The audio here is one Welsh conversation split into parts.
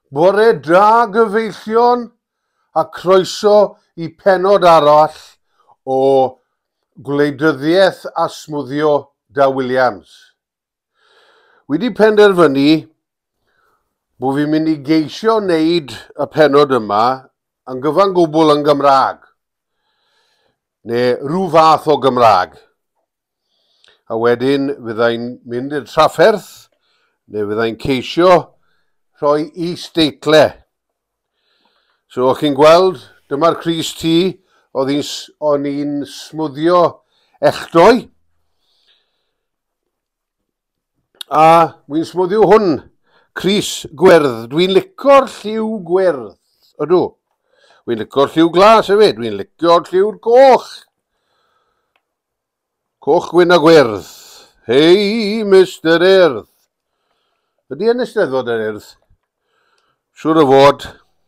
Bore da gyfeillion a croeso I pennod arall o gwleidyddiaeth a smwddio Da Williams. Wedi penderfynu bod fi'n mynd I geisio wneud y pennod yma yn gyfan gwbl yn Gymraeg, neu rhyw fath o Gymraeg. A wedyn fyddai'n mynd i'r trafferth, neu fyddai'n ceisio rhoi is-deitle. So, chi'n gweld, dyma'r crys T o'n i'n smwddio echdoi. A wy'n smwddio hwn, crys gwyrdd. Dwi'n licio'r lliw gwyrdd, ydw. Dwi'n licio'r lliw glas hefyd, dwi'n licio'r lliw'r coch. Coch gwyn a gwyrdd. Hei, Mr. Urdd. Ydy yn Eisteddfod yr Urdd? Siŵr o fod.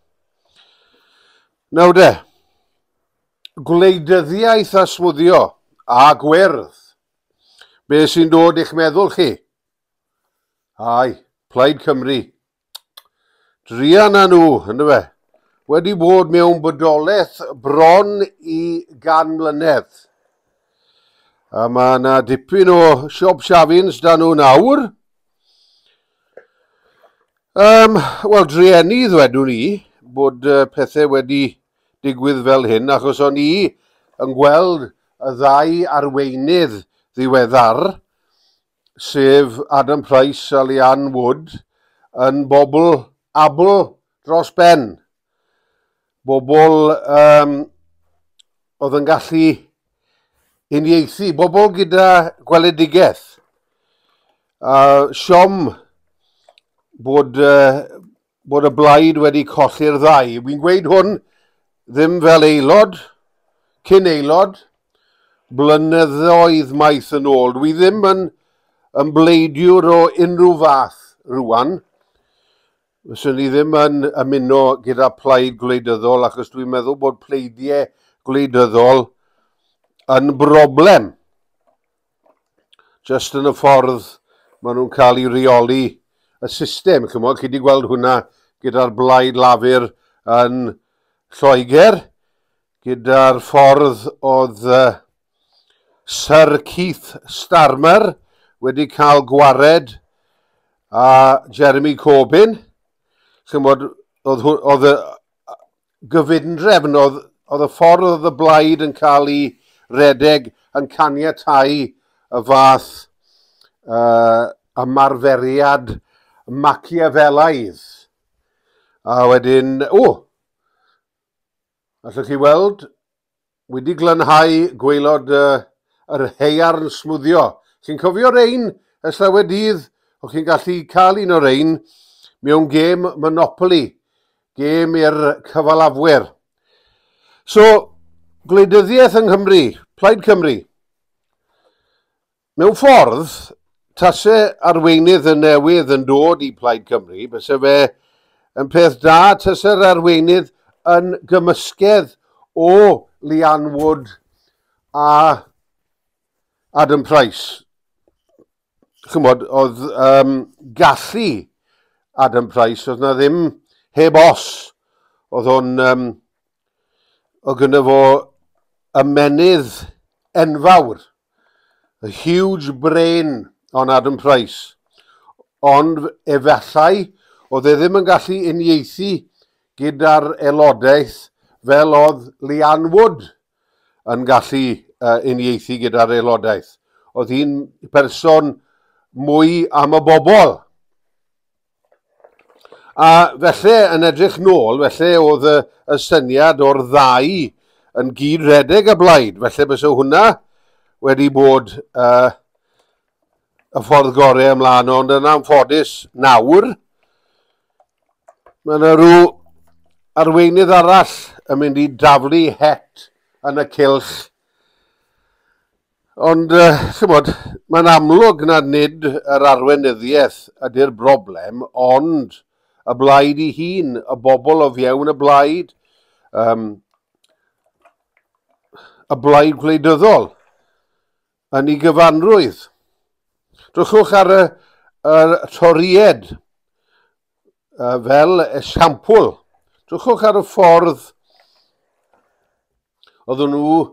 Nawr de, gwleidyddiaeth a smwddio a gwyrdd. Be sy'n dod i'ch meddwl chi? Ai, Plaid Cymru. Drian â nhw, ynddo fe? Wedi bod mewn bodolaeth bron I 100 mlynedd. A mae yna dipyn o siop siafins da nhw nawr. Wel, driennu ddwedwn ni bod pethau wedi digwydd fel hyn, achos o'n I yn gweld y ddau arweinydd ddiweddar, sef Adam Price a Leanne Wood, yn bobl abl dros ben. Bobl oedd yn gallu uniaethu, bobl gyda gweledigaeth. Siom bod y blaid wedi colli'r ddau. Wy'n gweud hwn ddim fel aelod, cyn aelod, blynyddoedd maith yn ôl. Dwi ddim yn bleidiwr o unrhyw fath rwan. Fyswn I ddim yn ymuno gyda plaid gwleidyddol, achos dwi'n meddwl bod pleidiau gwleidyddol yn broblem. Just yn y ffordd maen nhw'n cael ei reoli y system. Chi wedi gweld hwnna gyda'r blaid lafur yn Lloegr, gyda'r ffordd oedd Sir Keith Starmer wedi cael gwared a Jeremy Corbyn. Oedd y gyfundrefn, oedd y ffordd oedd y blaid yn cael ei redeg yn caniatáu y fath ymarferiad Machiavellaidd. A wedyn, allwch chi weld, wedi glanhau gweilod yr haearn smwddio. Chi'n cofio rein y llawedydd, o'ch chi'n gallu cael un o rein mewn gêm Monopoly, gêm i'r cyfalafwyr. So, gwleidyddiaeth yng Nghymru, Plaid Cymru. Mewn ffordd, tasau arweinydd y newydd yn dod I Plaid Cymru, bysau fe yn peth da, tasau'r arweinydd yn gymysgedd o Leanne Wood a Adam Price. Chymod, oedd gallu Adam Price, oedd na ddim heb os. Oedd o'n, oedd gyda fo ymenydd enfawr. A huge brain on Adam Price. Ond efallai, oedd e ddim yn gallu uniaethu gyda'r aelodaeth fel oedd Leanne Wood yn gallu uniaethu gyda'r aelodaeth. Oedd hi'n person mwy am y bobl. A felly, yn edrych nôl, felly oedd y syniad o'r ddau yn gyd redeg y blaid. Felly bys hwnna wedi bod y ffordd gorau ymlaen, ond yn anffodus nawr, mae yna rhyw arweinydd arall yn mynd I daflu het yn y cylch. Ond, chymod, mae'n amlwg na nid yr arweinyddiaeth ydy'r broblem, ond y blaid I hun, y bobl o fiewn y blaid, y blaid gwleidyddol, yn ei gyfanrwydd. Drwchwch ar y toried fel esiampl. Drwchwch ar y ffordd oedd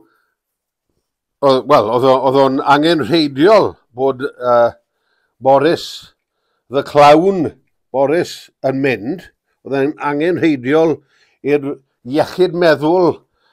o'n angenrheidiol bod Boris, the clown Boris, yn mynd. Oedd e'n angenrheidiol i'r iechyd meddwl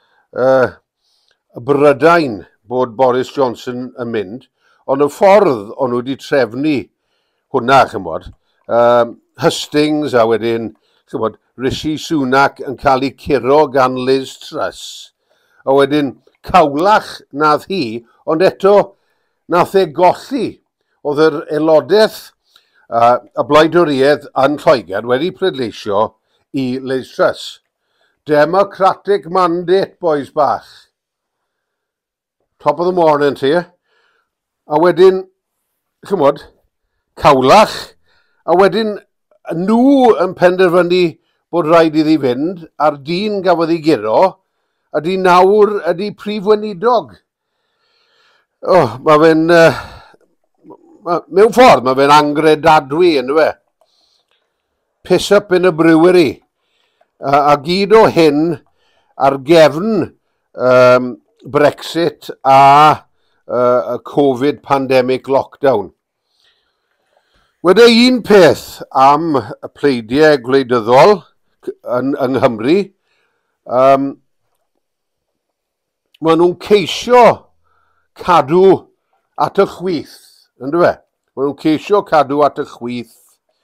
y Brydain bod Boris Johnson yn mynd. Ond y ffordd o'n nhw wedi trefnu hwnna, chymod, Hustings a wedyn, chymod, Rishi Sunak yn cael ei curo gan Liz Truss. A wedyn cawlach nath hi, ond eto nath e golli. Oedd yr aelodaeth y blaidoriaeth yn Lloegr wedi pleidleisio i Liz Truss. Democratic mandate, boys bach. Top of the morning ti. A wedyn, chymod, cawlach. A wedyn, nhw yn penderfynu bod rhaid iddi fynd, a'r dyn gafodd ei giro, ydy nawr ydy prif weinidog. Mae fe'n... mewn ffordd, mae fe'n angredadwy, ynddo fe. Piss up in a brewery. A gyd o hyn ar gefn Brexit a y Covid pandemic lockdown. Weda un peth am y pleidiau gwleidyddol yng Nghymru, maen nhw'n ceisio cadw at y chwith, ynddo fe? Maen nhw'n ceisio cadw at y chwith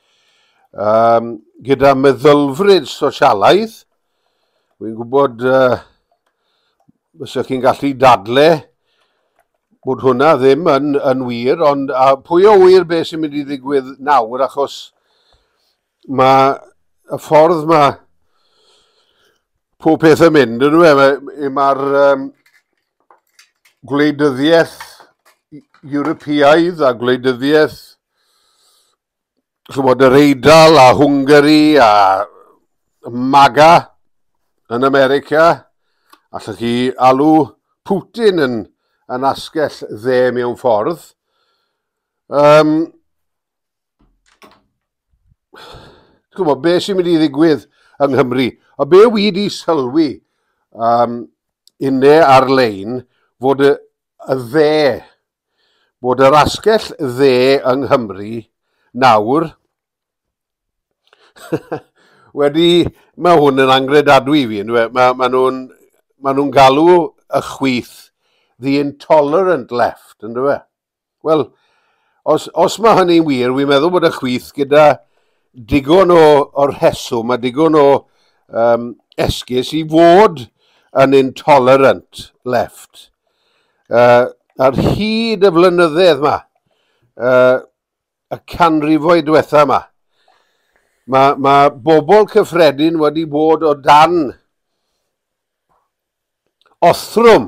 gyda meddylfryd sosialaidd. Wy'n gwybod fysa chi'n gallu dadle bod hwnna ddim yn wir, ond pwy o wir beth sy'n mynd i ddigwydd nawr, achos mae y ffordd mae pob peth yn mynd, mae'r gwleidyddiaeth Ewropeaidd a gwleidyddiaeth chymod, yr Eidal a Hwngari a MAGA yn America. Allwch chi alw Putin yn asgell dde mewn ffordd. Chymod, be sy'n mynd i ddigwydd yng Nghymru? A be wedi sylwi unne ar-lein fod y dde, bod yr asgell dde yng Nghymru nawr mae hwn yn angredadwy fi. Mae nhw'n galw y chwith the intolerant left, ynddo fe? Wel, os mae hynny'n wir, wi'n meddwl bod y chwith gyda digon o rheswm a digon o esgus i fod yn intolerant left. Ar hyd y flynyddoedd yma, y canrifoedd diwetha yma, mae bobl cyffredin wedi bod o dan othrwm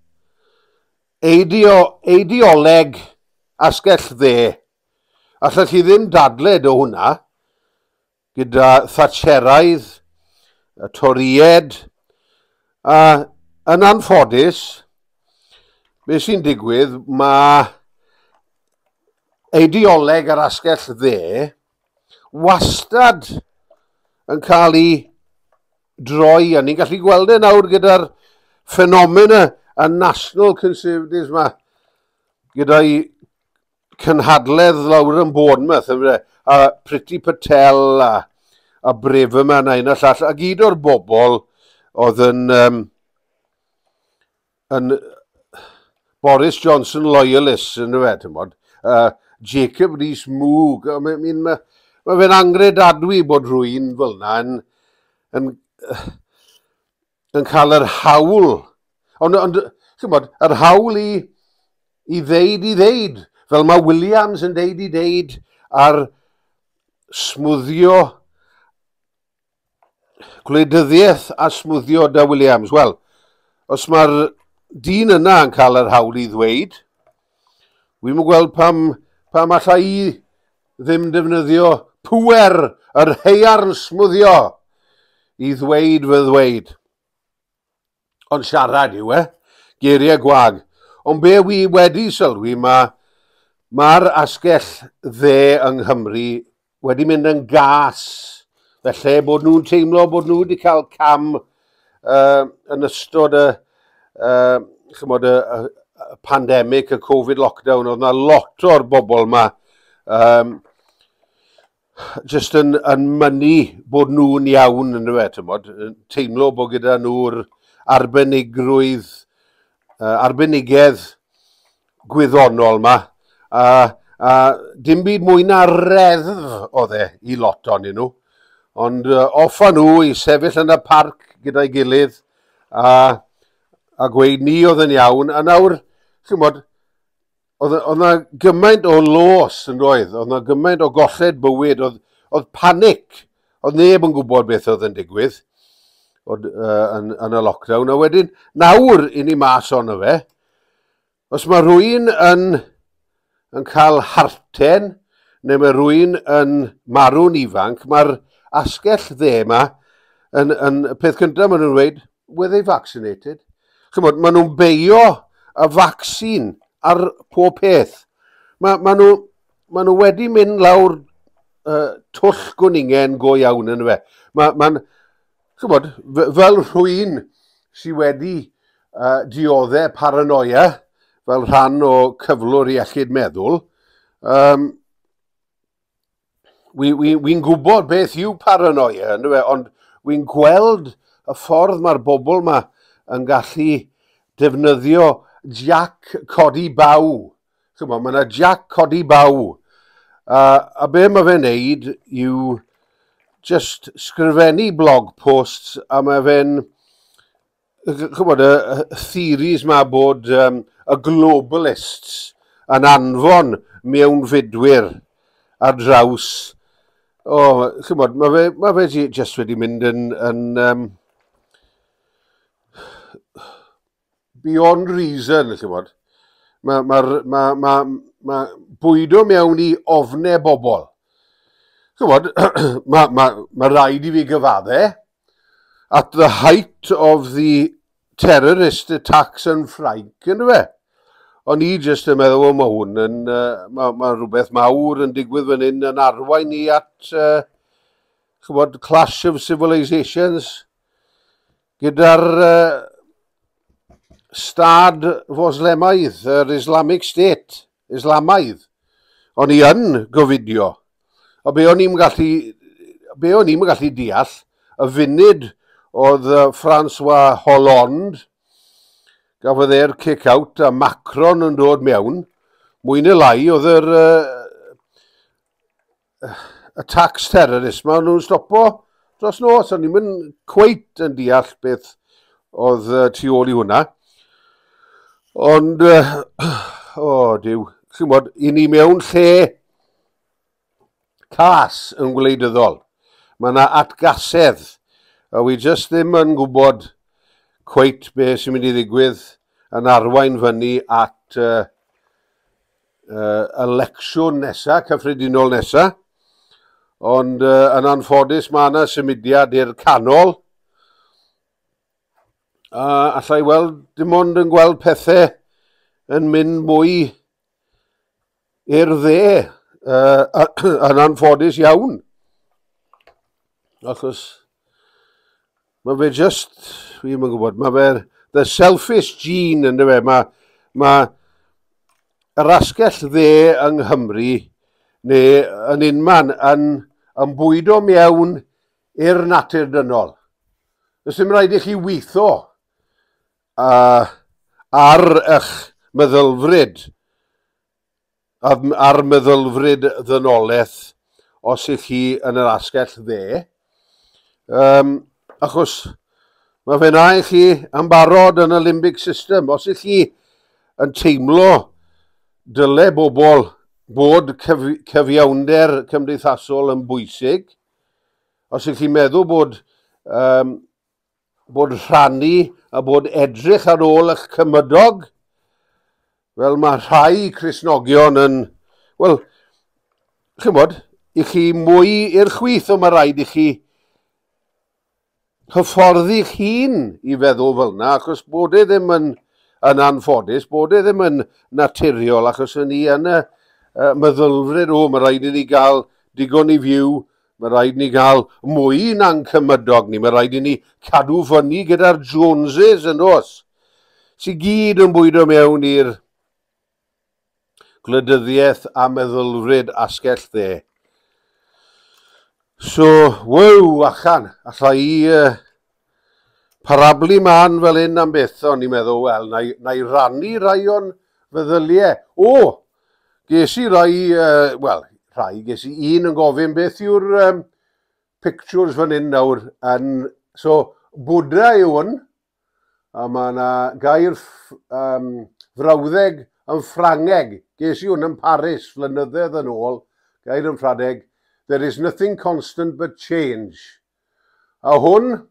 eideoleg asgell dde. Allwch chi ddim dadled o hwnna gyda Thatcheraidd, y Toried, a yn anffodus, beth sy'n digwydd, mae eideoleg yr asgell dde wastad yn cael ei droi, a ni'n gallu gweld e nawr gyda'r ffenomena y National Conservatives yma, gyda'i cynhadledd lawr yn Bournemouth, a Priti Patel a Braverman a un a llall, a gyd o'r bobl oedd yn Boris Johnson loyalists yn y fe, Jacob Rees-Mogg, mae fe'n angredadwy bod rhywun fel yna yn cael yr hawl. Ond yr hawl i ddeud, fel mae Williams yn deud ar smwddio, gwleidyddiaeth a smwddio da Williams. Wel, os mae'r dyn yna yn cael yr hawl i ddweud, wy'n gweld pam allai i ddim defnyddio pwer yr heiarn smwddio i ddweud fy ddweud. Ond siarad yw geiriau gwag. Ond be wi wedi sylwi, mae'r asgell dde yng Nghymru wedi mynd yn gas felly bod nhw'n teimlo bod nhw wedi cael cam yn ystod y pandemig, y Covid lockdown. Oedd yna lot o'r bobl yma just yn mynnu bod nhw'n iawn yn y fe, teimlo bod gyda nhw'r arbenigedd gwyddonol yma. A dim byd mwy na reddf oedd i lot onyn nhw. Ond offa nhw i sefyll yn y parc gyda'i gilydd a gweud ni oedd yn iawn. A nawr, oedd yna gymaint o los yn roedd, oedd yna gymaint o golled bywyd, oedd panic, oedd neb yn gwybod beth oedd yn digwydd yn y lockdown. A wedyn, nawr i ni mas ono fe, os mae rhywun yn cael harten, neu mae rhywun yn marw'n ifanc, mae'r asgell dde yma, yn peth cyntaf maen nhw'n dweud, were they vaccinated? Maen nhw'n beio y vaccine ar pob peth. Maen nhw wedi mynd lawr twll gwningen go iawn yn fe. Fel rhywun sydd wedi dioddau paranoia, fel rhan o cyflwr iechyd meddwl, wy'n gwybod beth yw paranoia, ond wy'n gweld y ffordd mae'r bobl yma yn gallu defnyddio jack codi baw. Mae yna jack codi baw. A be mae fe'n neud yw just sgrifennu blog posts a mae fe'n, y theories ma bod y globalists yn anfon mewn fidwyr ar draws. Mae fe just wedi mynd yn beyond reason, Mae bwydo mewn i ofnau bobl. Mae rhaid i fi gyfaddau. At the height of the terrorist attacks yn Ffrainc, yn fe. O'n i jyst yn meddwl, mae hwn yn, mae rhywbeth mawr yn digwydd fan hyn yn arwain ni at, clash of civilizations gyda'r stad Foslemaidd, yr Islamic State, Islamaidd. O'n i yn gofidio. O be o'n i'n gallu deall, y funud oedd François Hollande, gafodd e'r kick-out a Macron yn dod mewn, mwy neu lai oedd yr attacks terrorist ma nhw'n stopo dros nos. O'n i'n mynd cweit yn deall beth oedd tu ôl i hwnna. Ond, Dyw, i ni mewn lle cas yn gwleidyddol. Mae yna atgasedd, a wi jyst ddim yn gwybod cweit beth sy'n mynd i ddigwydd yn arwain fyny at elecsiwn nesaf, cyffredinol nesaf. Ond yn anffodus mae yna symudiad i'r canol. Allai weld dim ond yn gweld pethau yn mynd mwy i'r dde yn anffodus iawn. Achos mae fe just, fi'n mynd gwybod, mae fe the selfish gene yn fe. Mae yr asgell dde yng Nghymru neu yn unman yn bwydo mewn i'r natur dynol. Does dim rhaid i chi weithio ar eich meddylfryd, ar meddylfryd ddynolaeth os ych chi yn yr asgell dde. Achos mae fe na i chi yn barod yn y limbic system. Os ych chi yn teimlo dyle bobl bod cyfiawnder cymdeithasol yn bwysig, os ych chi'n meddwl bod rhannu a bod edrych ar ôl eich cymydog, fel mae rhai Cristnogion yn, wel, chi'n bod, i chi mwy i'r chwith o mae rhaid i chi hyfforddi'ch hun i feddwl fel yna, achos bod e ddim yn anffodus, bod e ddim yn naturiol, achos ni yn y meddylfryd, mae rhaid i ni gael digon i fyw, Mae rhaid ni gael mwy na'n cymydog ni. Mae rhaid i ni cadw fyny gyda'r Joneses yn os. Sy'n gyd yn bwydo mewn i'r gwleidyddiaeth a meddylfryd asgell dde. So, wow, achan, alla i parablu man fel hyn am beth, o'n i'n meddwl, wel, na i rannu rai o'n feddyliau. O, ges i rai, ges i un yn gofyn beth yw'r pictures fan hyn nawr. So, Buddha yw hwn, a mae yna gair frawddeg yn Ffrangeg. Ges i hwn yn Paris flynyddoedd yn ôl, gair yn Ffrangeg. There is nothing constant but change. A hwn,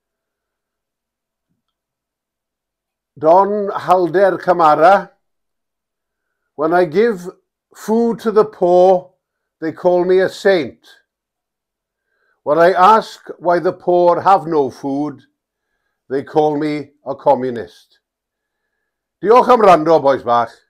Don Halder Camara, when I give food to the poor, they call me a saint. When I ask why the poor have no food, they call me a communist. Diolch am rando, bois bach.